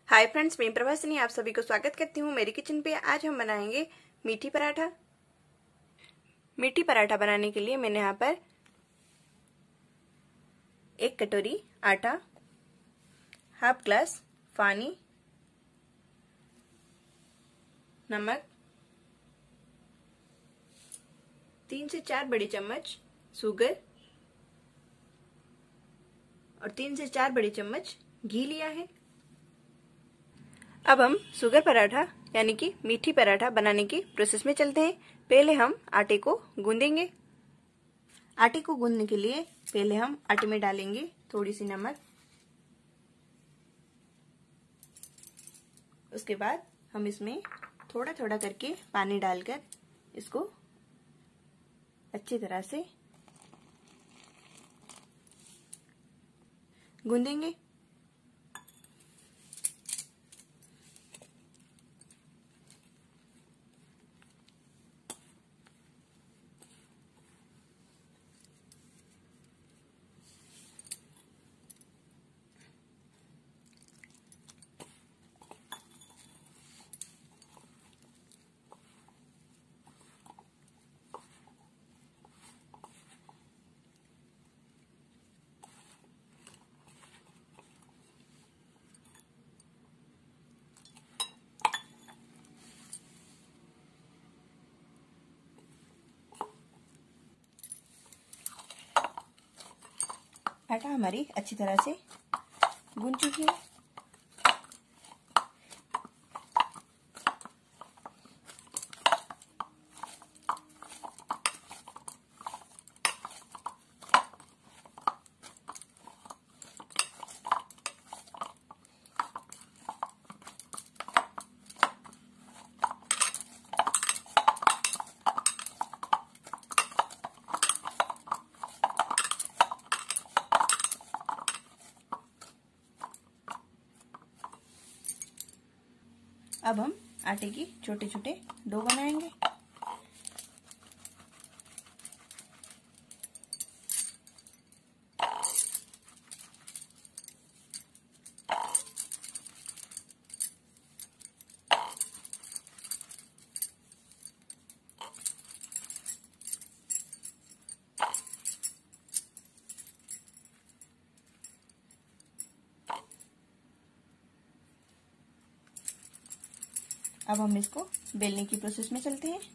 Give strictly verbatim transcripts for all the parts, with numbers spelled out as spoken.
Hi friends, मैं प्रभासिनी आप सभी को स्वागत करती हूँ मेरी किचन पे। आज हम बनाएंगे मीठी पराठा। मीठी पराठा बनाने के लिए मैंने यहाँ पर एक कटोरी आटा, हाफ ग्लास पानी, नमक, तीन से चार बड़ी चम्मच शुगर और तीन से चार बड़ी चम्मच घी लिया है। अब हम शुगर पराठा यानी कि मीठी पराठा बनाने की प्रोसेस में चलते हैं। पहले हम आटे को गूंदेंगे। आटे को गूंदने के लिए पहले हम आटे में डालेंगे थोड़ी सी नमक। उसके बाद हम इसमें थोड़ा थोड़ा करके पानी डालकर इसको अच्छी तरह से गूंदेंगे। आटा हमारी अच्छी तरह से गूंद चुकी है। अब हम आटे की छोटे छोटे डो बनाएंगे। अब हम इसको बेलने की प्रोसेस में चलते हैं।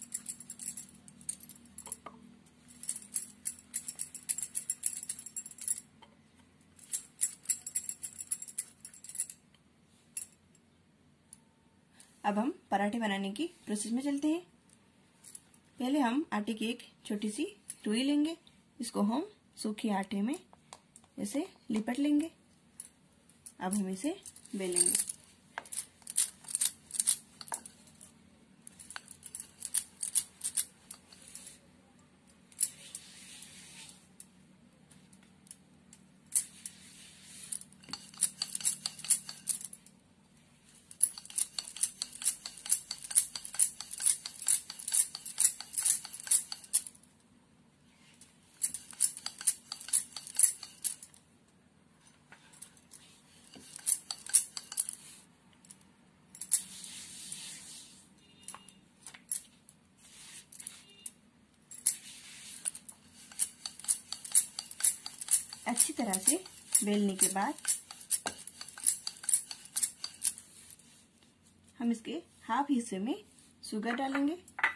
अब हम पराठे बनाने की प्रोसेस में चलते हैं। पहले हम आटे की एक छोटी सी रुई लेंगे। इसको हम सूखे आटे में ऐसे लिपट लेंगे। अब हम इसे बेलेंगे। अच्छी तरह से बेलने के बाद हम इसके हाफ हिस्से में शुगर डालेंगे।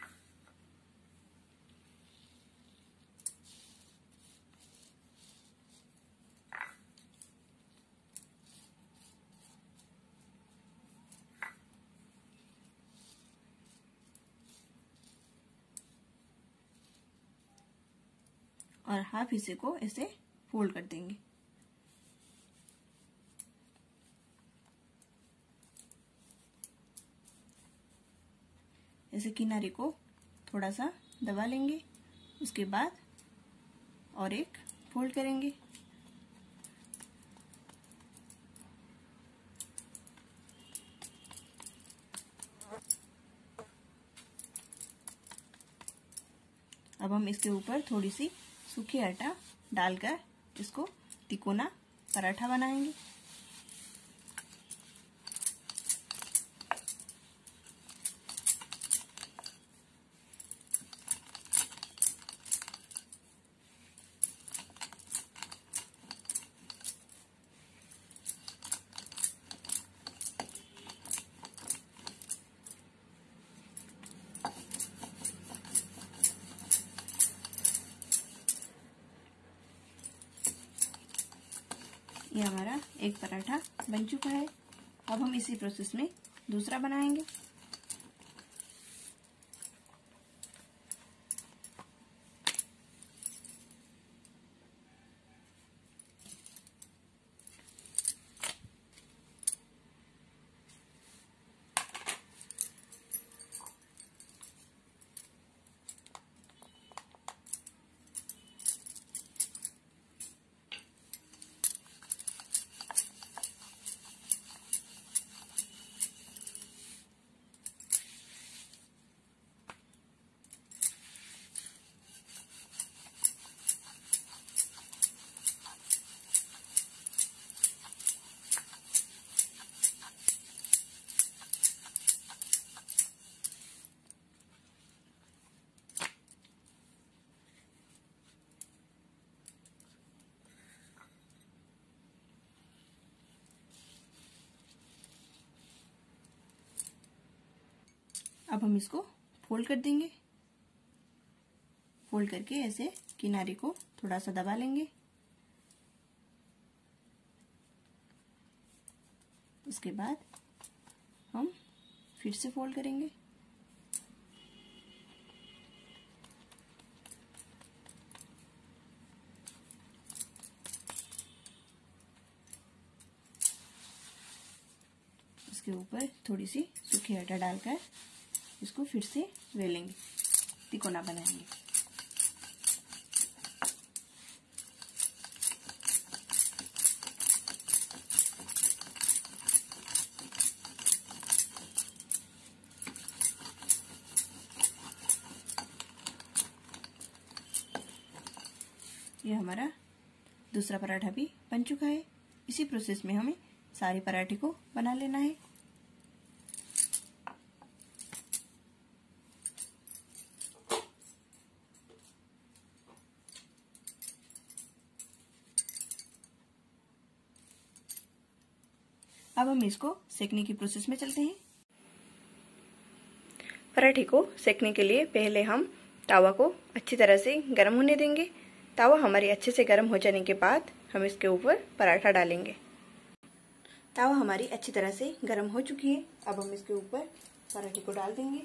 और हाफ हिस्से को ऐसे फोल्ड कर देंगे। ऐसे किनारे को थोड़ा सा दबा लेंगे। उसके बाद और एक फोल्ड करेंगे। अब हम इसके ऊपर थोड़ी सी सूखी आटा डालकर इसको तिकोना पराठा बनाएंगे। ये हमारा एक पराठा बन चुका है। अब हम इसी प्रोसेस में दूसरा बनाएंगे। अब हम इसको फोल्ड कर देंगे। फोल्ड करके ऐसे किनारे को थोड़ा सा दबा लेंगे। उसके बाद हम फिर से फोल्ड करेंगे। इसके ऊपर थोड़ी सी सूखी आटा डालकर इसको फिर से वेलेंगे, तिकोना बनाएंगे। ये हमारा दूसरा पराठा भी बन चुका है। इसी प्रोसेस में हमें सारे पराठे को बना लेना है। अब हम इसको सेकने की प्रोसेस में चलते हैं। पराठे को सेकने के लिए पहले हम तावा को अच्छी तरह से गर्म होने देंगे। तावा हमारी अच्छे से गर्म हो जाने के बाद हम इसके ऊपर पराठा डालेंगे। तावा हमारी अच्छी तरह से गर्म हो चुकी है। अब हम इसके ऊपर पराठे को डाल देंगे।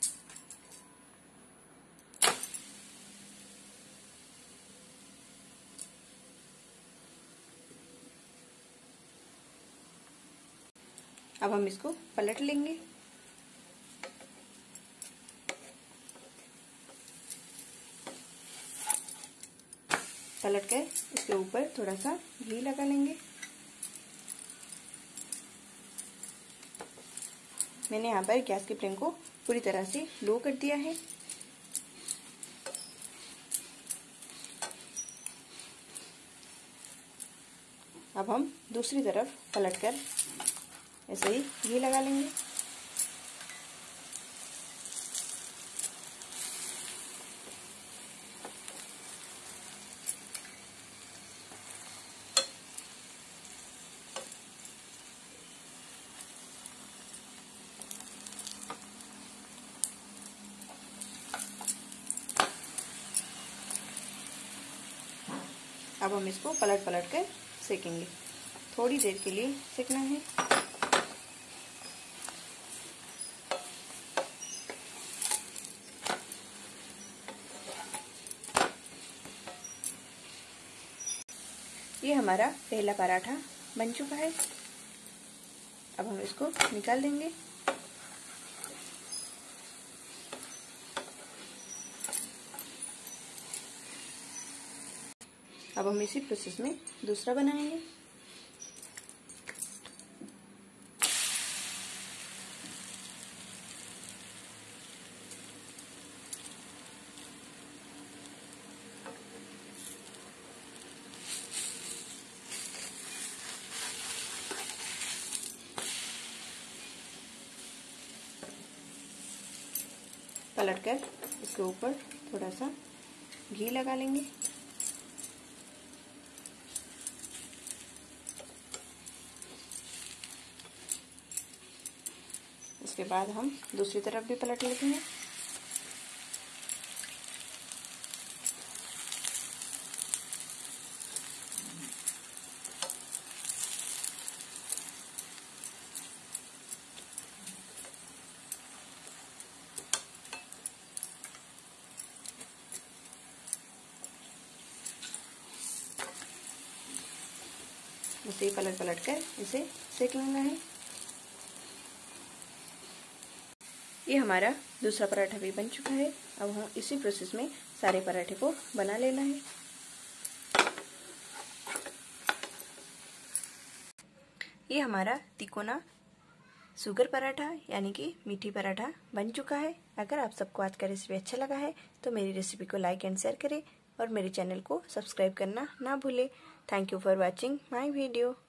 अब हम इसको पलट लेंगे। पलट कर इसके ऊपर थोड़ा सा घी लगा लेंगे। मैंने यहाँ पर गैस की फ्लेम को पूरी तरह से लो कर दिया है। अब हम दूसरी तरफ पलटकर ऐसे ही घी लगा लेंगे। अब हम इसको पलट पलट कर सेकेंगे। थोड़ी देर के लिए सेकना है। ये हमारा पहला पराठा बन चुका है। अब हम इसको निकाल देंगे। अब हम इसी प्रोसेस में दूसरा बनाएंगे। पलटकर इसके ऊपर थोड़ा सा घी लगा लेंगे। उसके बाद हम दूसरी तरफ भी पलट लेते हैं। इसे पलट पलट कर इसे सेक लेना है। ये हमारा दूसरा पराठा भी बन चुका है। अब हम इसी प्रोसेस में सारे पराठे को बना लेना है। ये हमारा तिकोना शुगर पराठा यानी कि मीठी पराठा बन चुका है। अगर आप सबको आज का रेसिपी अच्छा लगा है तो मेरी रेसिपी को लाइक एंड शेयर करें और मेरे चैनल को सब्सक्राइब करना ना भूलें। Thank you for watching my video.